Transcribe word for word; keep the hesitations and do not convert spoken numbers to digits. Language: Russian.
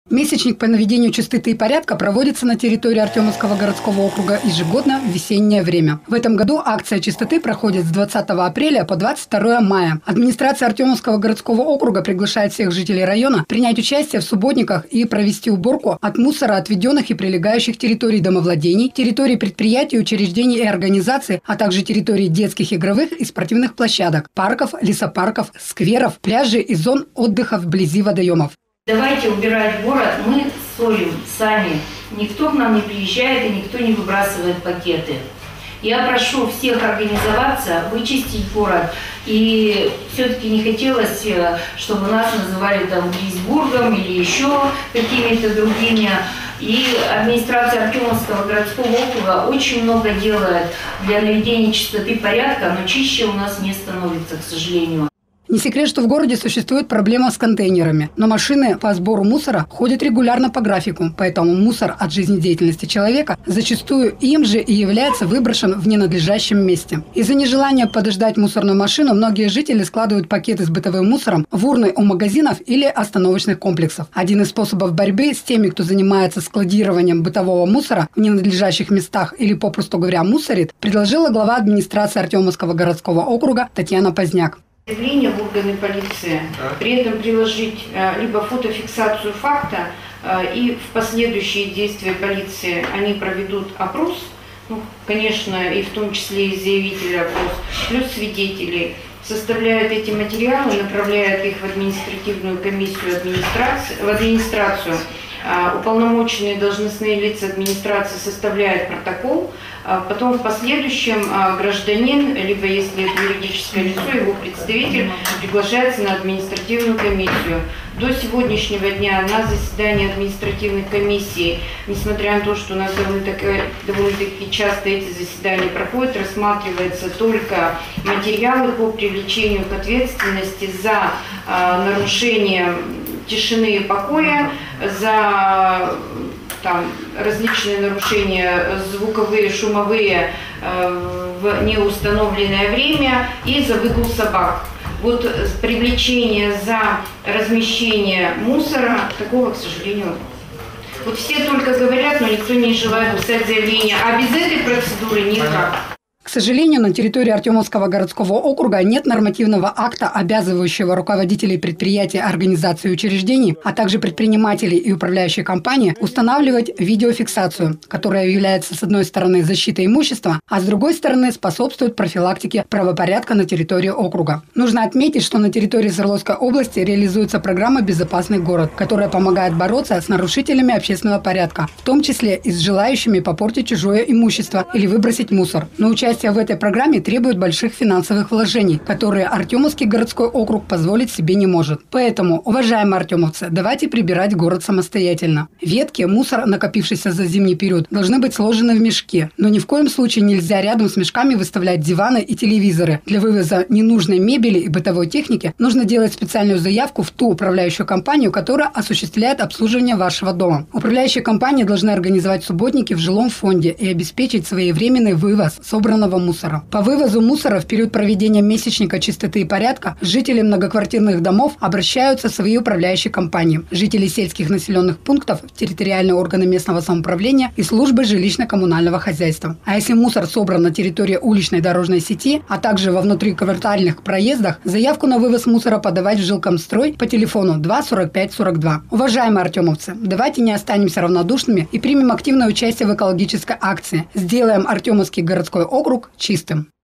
Месячник по наведению чистоты и порядка проводится на территории Артемовского городского округа ежегодно в весеннее время. В этом году акция чистоты проходит с двадцатого апреля по двадцать второе мая. Администрация Артемовского городского округа приглашает всех жителей района принять участие в субботниках и провести уборку от мусора, отведенных и прилегающих территорий домовладений, территорий предприятий, учреждений и организаций, а также территорий детских, игровых и спортивных площадок, парков, лесопарков, скверов, пляжей и зон отдыха вблизи водоемов. Давайте убирать город, мы солим сами. Никто к нам не приезжает и никто не выбрасывает пакеты. Я прошу всех организоваться, вычистить город. И все-таки не хотелось, чтобы нас называли там Гризбургом или еще какими-то другими. И администрация Артемовского городского округа очень много делает для наведения чистоты и порядка, но чище у нас не становится, к сожалению. Не секрет, что в городе существует проблема с контейнерами, но машины по сбору мусора ходят регулярно по графику, поэтому мусор от жизнедеятельности человека зачастую им же и является выброшен в ненадлежащем месте. Из-за нежелания подождать мусорную машину многие жители складывают пакеты с бытовым мусором в урны у магазинов или остановочных комплексов. Один из способов борьбы с теми, кто занимается складированием бытового мусора в ненадлежащих местах или, попросту говоря, мусорит, предложила глава администрации Артемовского городского округа Татьяна Поздняк. Заявление в органы полиции, при этом приложить либо фотофиксацию факта, и в последующие действия полиции они проведут опрос, ну, конечно, и в том числе и заявителя опрос, плюс свидетелей, составляют эти материалы, направляют их в административную комиссию администрации, в администрацию. Уполномоченные должностные лица администрации составляют протокол, потом в последующем гражданин, либо если это юридическое лицо, его представитель приглашается на административную комиссию. До сегодняшнего дня на заседании административных комиссий, несмотря на то, что у нас довольно-таки, довольно-таки часто эти заседания проходят, рассматриваются только материалы по привлечению к ответственности за а, нарушение тишины и покоя, за там, различные нарушения звуковые, шумовые э, в неустановленное время и за выгул собак. Вот привлечение за размещение мусора, такого, к сожалению, нет. Вот все только говорят, но никто не желает писать заявление, а без этой процедуры никак. К сожалению, на территории Артемовского городского округа нет нормативного акта, обязывающего руководителей предприятий, организаций и учреждений, а также предпринимателей и управляющие компании устанавливать видеофиксацию, которая является, с одной стороны, защитой имущества, а с другой стороны, способствует профилактике правопорядка на территории округа. Нужно отметить, что на территории Свердловской области реализуется программа «Безопасный город», которая помогает бороться с нарушителями общественного порядка, в том числе и с желающими попортить чужое имущество или выбросить мусор. Но участие в этой программе требует больших финансовых вложений, которые Артемовский городской округ позволить себе не может. Поэтому, уважаемые артемовцы, давайте прибирать город самостоятельно. Ветки, мусор, накопившийся за зимний период, должны быть сложены в мешки. Но ни в коем случае нельзя рядом с мешками выставлять диваны и телевизоры. Для вывоза ненужной мебели и бытовой техники нужно делать специальную заявку в ту управляющую компанию, которая осуществляет обслуживание вашего дома. Управляющие компании должны организовать субботники в жилом фонде и обеспечить своевременный вывоз собранного мусора. По вывозу мусора в период проведения месячника чистоты и порядка жители многоквартирных домов обращаются в свои управляющие компании, жители сельских населенных пунктов, территориальные органы местного самоуправления и службы жилищно-коммунального хозяйства. А если мусор собран на территории уличной дорожной сети, а также во внутриквартальных проездах, заявку на вывоз мусора подавать в жилкомстрой по телефону два сорок пять сорок два. Уважаемые артемовцы, давайте не останемся равнодушными и примем активное участие в экологической акции. Сделаем Артемовский городской округ чистым.